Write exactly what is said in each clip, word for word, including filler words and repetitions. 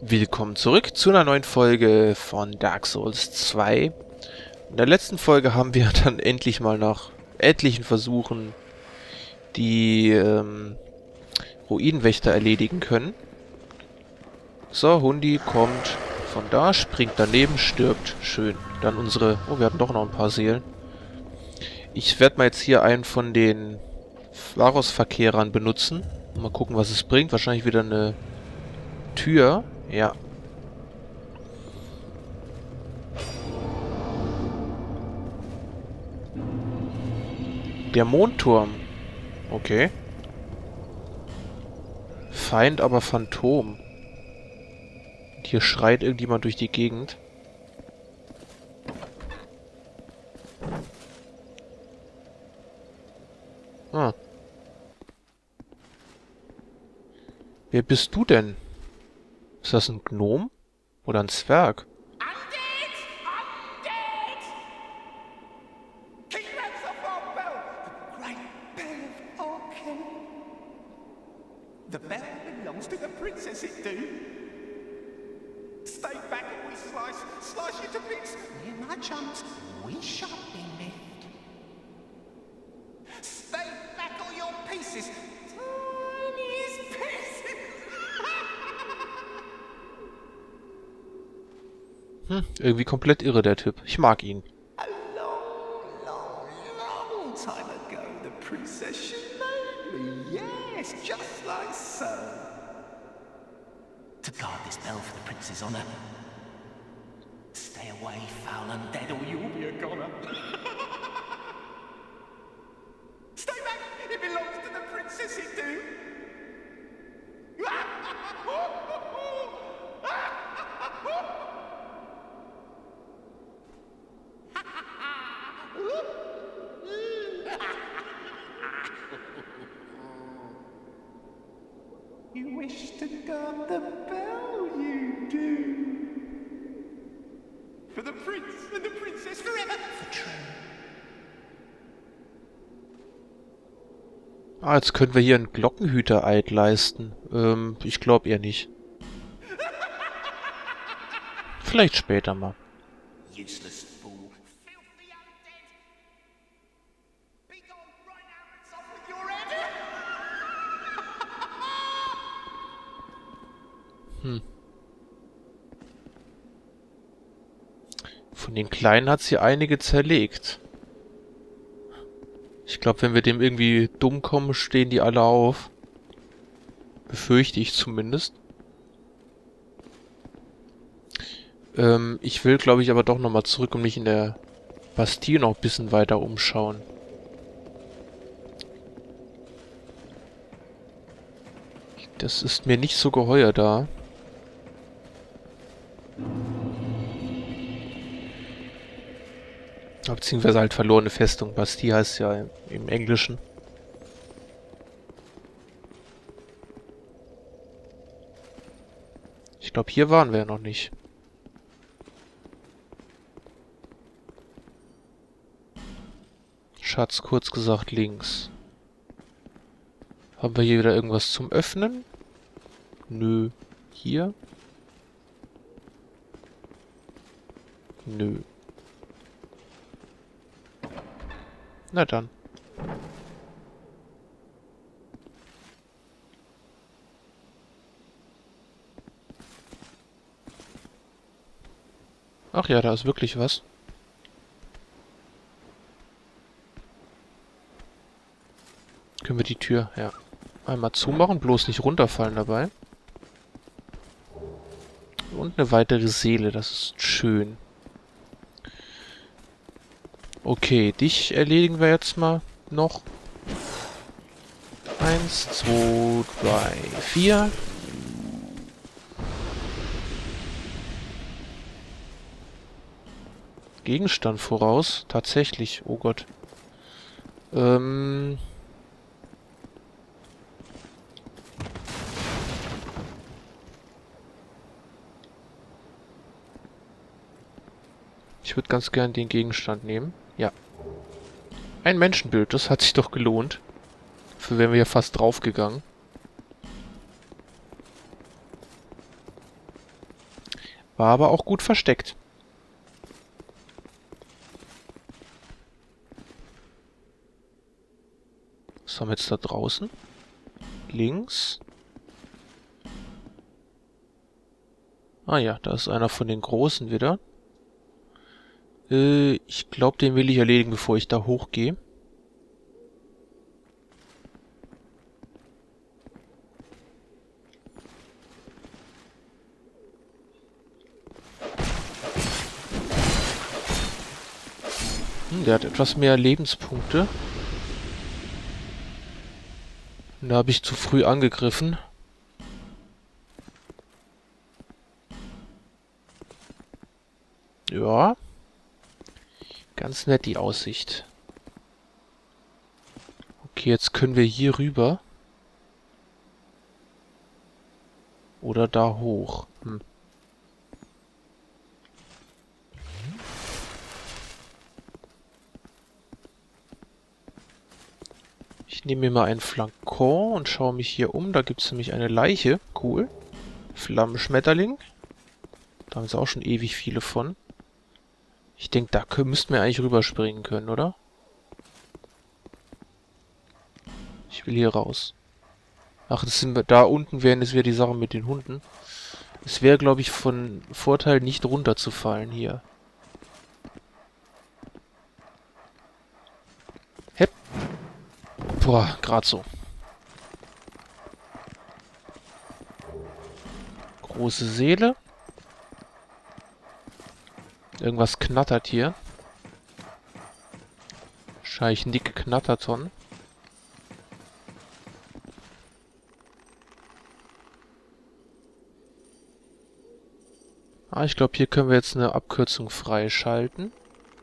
Willkommen zurück zu einer neuen Folge von Dark Souls zwei. In der letzten Folge haben wir dann endlich mal nach etlichen Versuchen die ähm, Ruinenwächter erledigen können. So, Hundi kommt von da, springt daneben, stirbt. Schön. Dann unsere... Oh, wir hatten doch noch ein paar Seelen. Ich werde mal jetzt hier einen von den Varus-Verkehrern benutzen. Mal gucken, was es bringt. Wahrscheinlich wieder eine Tür. Ja. Der Mondturm. Okay. Feind, aber Phantom. Und hier schreit irgendjemand durch die Gegend. Ah. Wer bist du denn? Ist das ein Gnom? Oder ein Zwerg? Undead! Undead! King Ransophor Bell! The great bell of Orkin! The bell belongs to the princess, it do. Stay back and we slice, slice you to bits. Near my chums, we shan't be left. Stay back all your pieces. Tiniest pieces. Hm, irgendwie komplett irre, der Typ. Ich mag ihn. A long, long, long time ago, the princess she made me. Yes, just like so. To guard this bell for the prince's honor. Stay away, foul undead, or you'll be a goner. Stay back! It belongs to the princess, it do. You wish to guard the bell, you do. For the prince and the princess forever. For true. Ah, jetzt können wir hier einen Glockenhüter-Eid leisten. Ähm, ich glaube eher nicht. Vielleicht später mal. Useless fool. Filthy undead. Be gone right now and stop with your head. Hm. Von den Kleinen hat sie einige zerlegt. Ich glaube, wenn wir dem irgendwie dumm kommen, stehen die alle auf. Befürchte ich zumindest. Ähm, ich will, glaube ich, aber doch nochmal zurück und mich in der Bastille noch ein bisschen weiter umschauen. Das ist mir nicht so geheuer da. Beziehungsweise halt verlorene Festung. Bastille heißt ja im, im Englischen. Ich glaube, hier waren wir ja noch nicht. Schatz, kurz gesagt, links. Haben wir hier wieder irgendwas zum Öffnen? Nö. Hier? Nö. Na dann. Ach ja, da ist wirklich was. Können wir die Tür, ja, einmal zumachen, bloß nicht runterfallen dabei. Und eine weitere Seele, das ist schön. Okay, dich erledigen wir jetzt mal noch. Eins, zwei, drei, vier. Gegenstand voraus. Tatsächlich. Oh Gott. Ähm... Ich würde ganz gern den Gegenstand nehmen. Ja. Ein Menschenbild, das hat sich doch gelohnt. Dafür wären wir ja fast draufgegangen. War aber auch gut versteckt. Was haben wir jetzt da draußen? Links. Ah ja, da ist einer von den Großen wieder. Äh, ich glaube, den will ich erledigen, bevor ich da hochgehe. Hm, der hat etwas mehr Lebenspunkte. Und da habe ich zu früh angegriffen. Ja. Ganz nett die Aussicht. Okay, jetzt können wir hier rüber. Oder da hoch. Hm. Ich nehme mir mal einen Flankon und schaue mich hier um. Da gibt es nämlich eine Leiche. Cool. Flammenschmetterling. Da haben sie auch schon ewig viele von. Ich denke, da können, müssten wir eigentlich rüberspringen können, oder? Ich will hier raus. Ach, das sind wir, da unten wären es wieder die Sachen mit den Hunden. Es wäre, glaube ich, von Vorteil, nicht runterzufallen hier. Hepp. Boah, gerade so. Große Seele. Irgendwas knattert hier. Wahrscheinlich Nick Knatterton. Ah, ich glaube, hier können wir jetzt eine Abkürzung freischalten.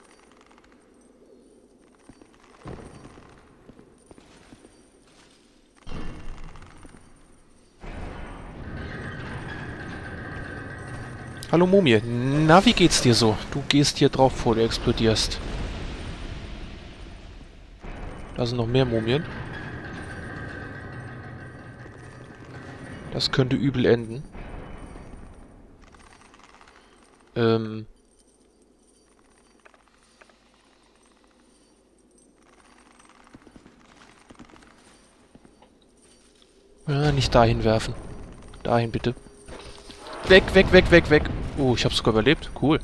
Hallo Mumie. Na, wie geht's dir so? Du gehst hier drauf, bevor du explodierst. Da sind noch mehr Mumien. Das könnte übel enden. Ähm... Ja, nicht dahin werfen. Dahin bitte. Weg, weg, weg, weg, weg. Oh, ich habe sogar überlebt. Cool.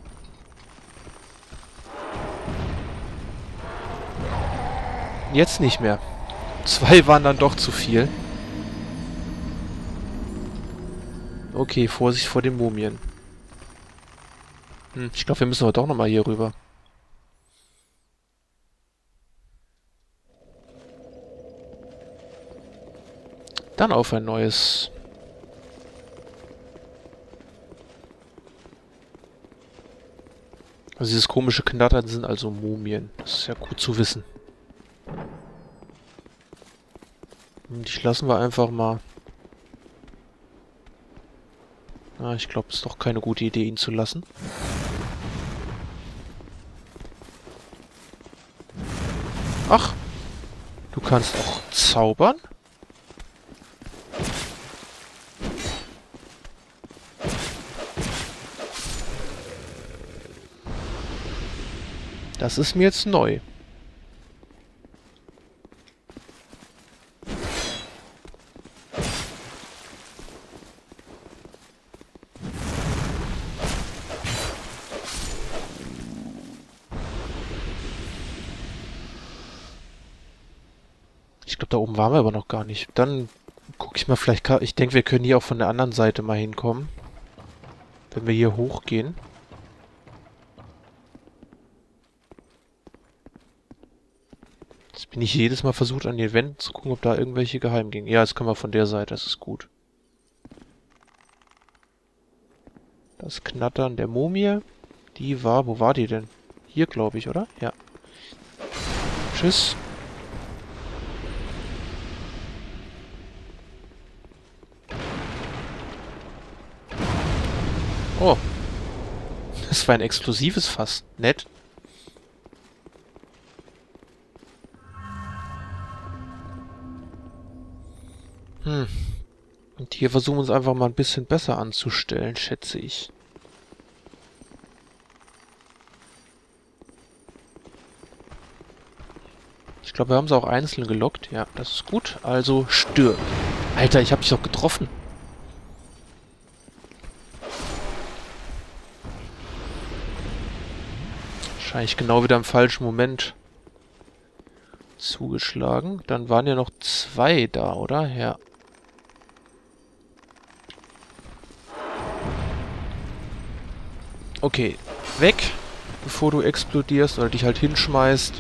Jetzt nicht mehr. Zwei waren dann doch zu viel. Okay, Vorsicht vor den Mumien. Hm, ich glaube, wir müssen aber doch nochmal hier rüber. Dann auf ein neues. Also dieses komische Knattern sind also Mumien. Das ist ja gut zu wissen. Und die lassen wir einfach mal. Ah, ich glaube, es ist doch keine gute Idee, ihn zu lassen. Ach, du kannst auch zaubern? Das ist mir jetzt neu. Ich glaube, da oben waren wir aber noch gar nicht. Dann gucke ich mal, vielleicht kann... Ich denke, wir können hier auch von der anderen Seite mal hinkommen. Wenn wir hier hochgehen. Jetzt bin ich jedes Mal versucht, an den Wänden zu gucken, ob da irgendwelche Geheimgänge... Ja, jetzt können wir von der Seite, das ist gut. Das Knattern der Mumie, die war... Wo war die denn? Hier, glaube ich, oder? Ja. Tschüss. Oh. Das war ein explosives Fass. Nett. Hm. Und hier versuchen wir uns einfach mal ein bisschen besser anzustellen, schätze ich. Ich glaube, wir haben sie auch einzeln gelockt. Ja, das ist gut. Also stirb. Alter, ich habe dich doch getroffen. Wahrscheinlich genau wieder im falschen Moment zugeschlagen. Dann waren ja noch zwei da, oder? Ja. Okay, weg, bevor du explodierst oder dich halt hinschmeißt.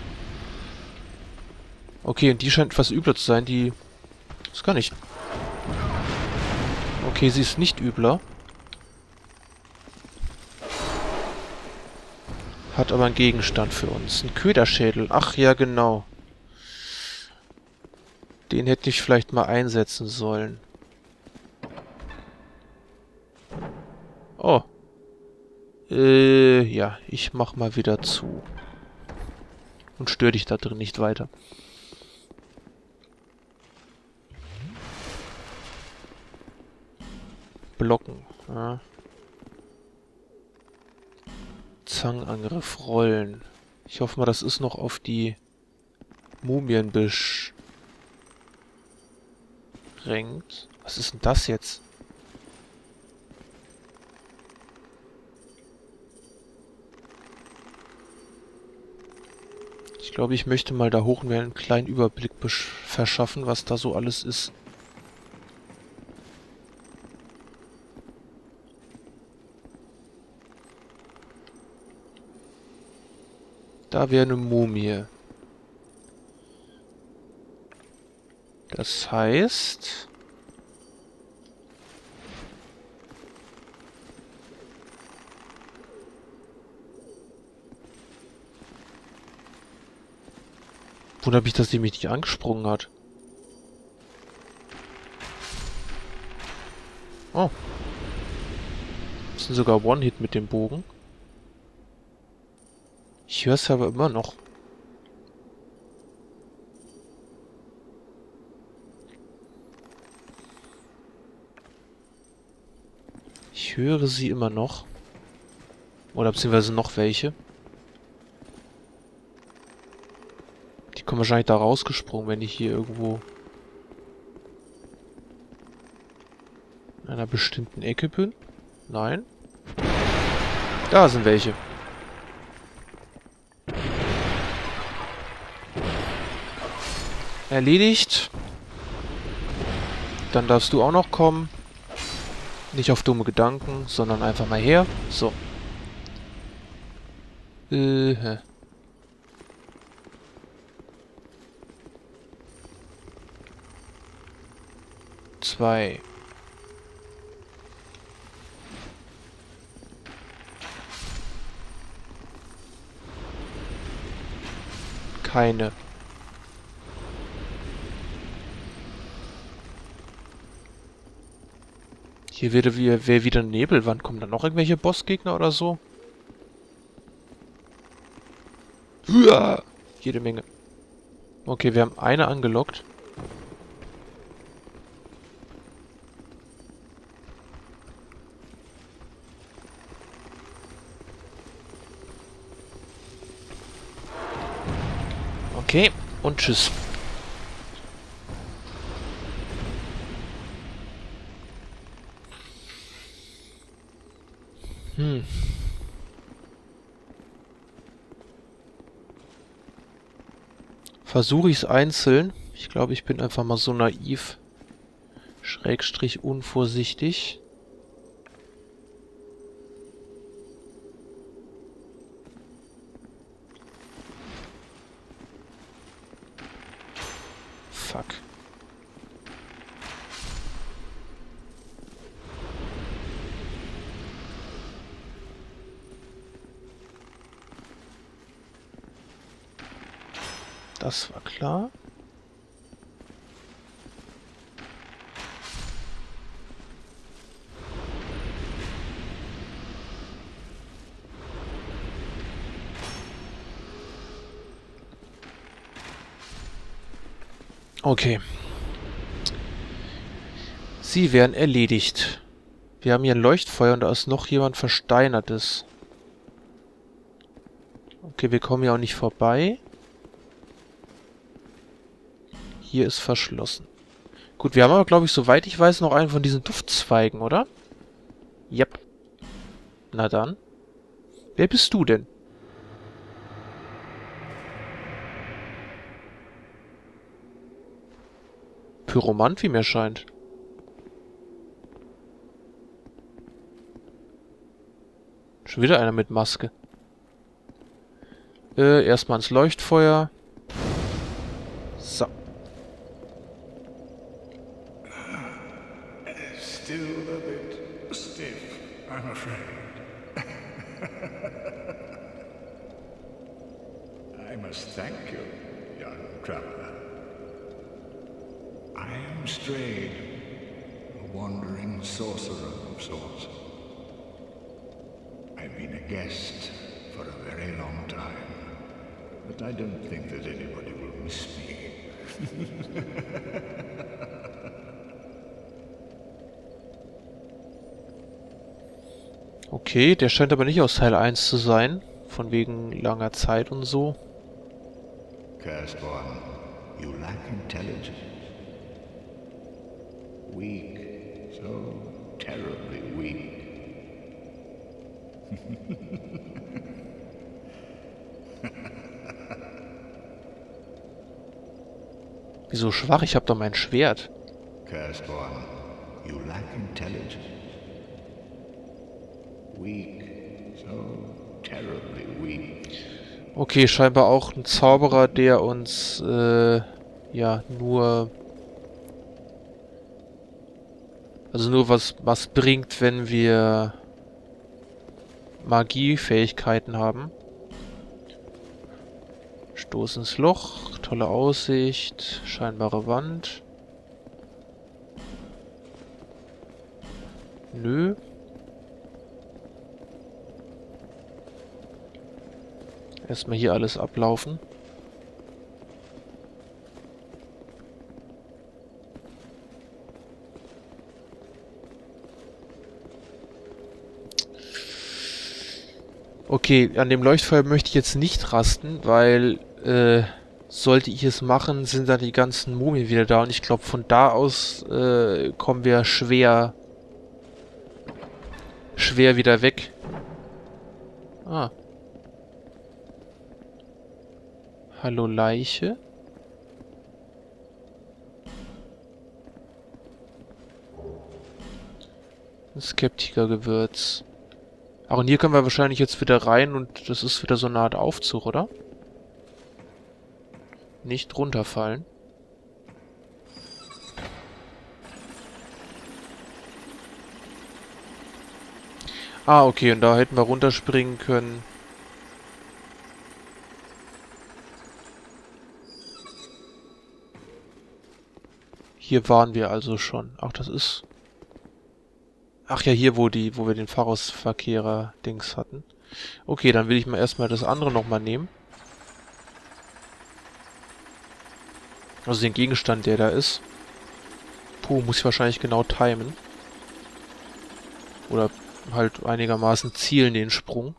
Okay, und die scheint etwas übler zu sein. Die ist gar nicht... Okay, sie ist nicht übler. Hat aber einen Gegenstand für uns. Ein Köderschädel. Ach ja, genau. Den hätte ich vielleicht mal einsetzen sollen. Oh. Äh, ja. Ich mach mal wieder zu. Und störe dich da drin nicht weiter. Blocken. Ja. Zangenangriff rollen. Ich hoffe mal, das ist noch auf die Mumien beschränkt. Was ist denn das jetzt? Ich glaube, ich möchte mal da hoch und mir einen kleinen Überblick verschaffen, was da so alles ist. Da wäre eine Mumie. Das heißt... Wundert mich, dass die mich nicht angesprungen hat. Oh. Das sind sogar One-Hit mit dem Bogen. Ich höre es aber immer noch. Ich höre sie immer noch. Oder beziehungsweise noch welche. Die kommen wahrscheinlich da rausgesprungen, wenn ich hier irgendwo in einer bestimmten Ecke bin. Nein. Da sind welche. Erledigt. Dann darfst du auch noch kommen. Nicht auf dumme Gedanken, sondern einfach mal her. So. Äh, hä. Zwei. Keine. Hier wäre wieder, wär wieder eine Nebelwand. Kommen da noch irgendwelche Bossgegner oder so? Uah! Jede Menge. Okay, wir haben eine angelockt. Okay, und tschüss. Hm. Versuche ich es einzeln. Ich glaube, ich bin einfach mal so naiv. Schrägstrich unvorsichtig. Fuck. Das war klar. Okay. Sie werden erledigt. Wir haben hier ein Leuchtfeuer und da ist noch jemand Versteinertes. Okay, wir kommen ja auch nicht vorbei. Hier ist verschlossen. Gut, wir haben aber, glaube ich, soweit ich weiß, noch einen von diesen Duftzweigen, oder? Yep. Na dann. Wer bist du denn? Pyromant, wie mir scheint. Schon wieder einer mit Maske. Äh, erstmal ins Leuchtfeuer. So. Still a bit stiff, I'm afraid. I must thank you, young traveler. I am Strayed, a wandering sorcerer of sorts. I've been a guest for a very long time, but I don't think that anybody will miss me. Okay, der scheint aber nicht aus Teil eins zu sein. Von wegen langer Zeit und so. Curseborn, you lack intelligence. Weak, so terribly weak. Wieso schwach? Ich hab doch mein Schwert. Curseborn, you lack intelligence. Weak, so terribly weak. Okay, scheinbar auch ein Zauberer, der uns, äh, ja, nur... Also nur was, was bringt, wenn wir Magiefähigkeiten haben. Stoß ins Loch, tolle Aussicht, scheinbare Wand. Nö. Erstmal hier alles ablaufen. Okay, an dem Leuchtfeuer möchte ich jetzt nicht rasten, weil, äh, sollte ich es machen, sind dann die ganzen Mumien wieder da und ich glaube, von da aus, äh, kommen wir schwer, schwer wieder weg. Ah. Hallo Leiche. Ein Skeptikergewürz. Ach, und hier können wir wahrscheinlich jetzt wieder rein und das ist wieder so eine Art Aufzug, oder? Nicht runterfallen. Ah, okay, und da hätten wir runterspringen können. Hier waren wir also schon. Ach, das ist... Ach ja, hier, wo die, wo wir den Pharosverkehrer-Dings hatten. Okay, dann will ich mal erstmal das andere nochmal nehmen. Also den Gegenstand, der da ist. Puh, muss ich wahrscheinlich genau timen. Oder halt einigermaßen zielen den Sprung.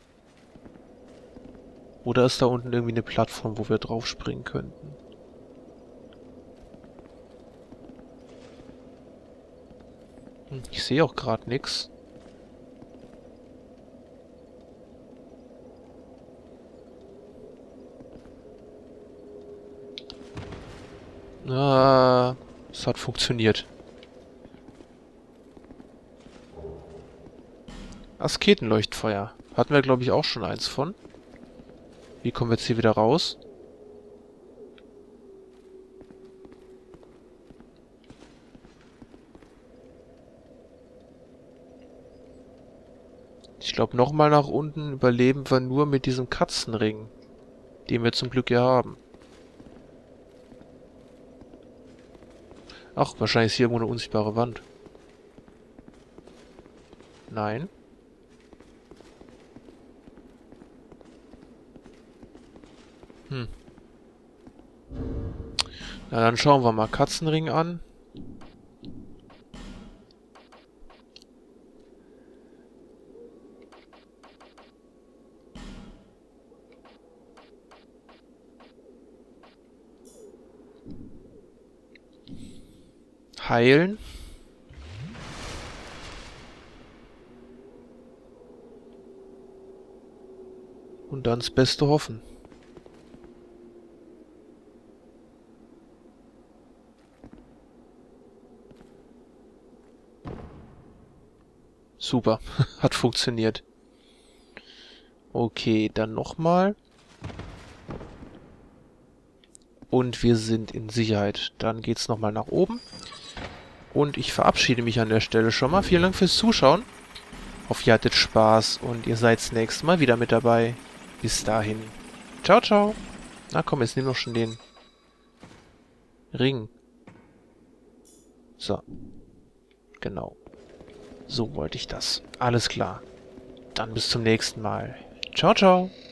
Oder ist da unten irgendwie eine Plattform, wo wir drauf springen könnten? Hm, ich sehe auch gerade nichts. Ah, es hat funktioniert. Asketenleuchtfeuer. Hatten wir, glaube ich, auch schon eins von. Wie kommen wir jetzt hier wieder raus? Ich glaube, nochmal nach unten überleben wir nur mit diesem Katzenring, den wir zum Glück ja haben. Ach, wahrscheinlich ist hier irgendwo eine unsichtbare Wand. Nein. Hm. Na, dann schauen wir mal Katzenring an. heilen. Und dann das Beste hoffen. Super, hat funktioniert. Okay, dann nochmal. Und wir sind in Sicherheit. Dann geht's nochmal nach oben. Und ich verabschiede mich an der Stelle schon mal. Vielen Dank fürs Zuschauen. Hoffe, ihr hattet Spaß und ihr seid das nächste Mal wieder mit dabei. Bis dahin. Ciao, ciao. Na komm, jetzt nimm doch schon den Ring. So. Genau. So wollte ich das. Alles klar. Dann bis zum nächsten Mal. Ciao, ciao.